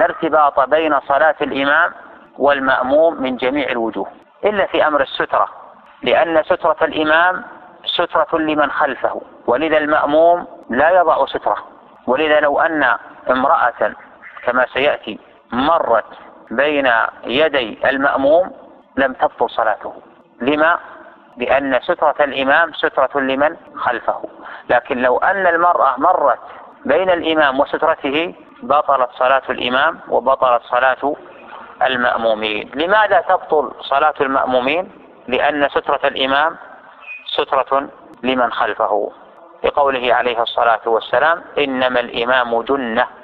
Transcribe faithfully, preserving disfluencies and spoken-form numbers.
لا ارتباط بين صلاة الإمام والمأموم من جميع الوجوه إلا في أمر السترة، لأن سترة الإمام سترة لمن خلفه، ولذا المأموم لا يضع سترة. ولذا لو أن امرأة كما سيأتي مرت بين يدي المأموم لم تبطل صلاته. لما؟ لأن سترة الإمام سترة لمن خلفه. لكن لو أن المرأة مرت بين الإمام وسترته بطلت صلاة الإمام وبطلت صلاة المأمومين. لماذا تبطل صلاة المأمومين؟ لأن سترة الإمام سترة لمن خلفه، لقوله عليه الصلاة والسلام: إنما الإمام جنة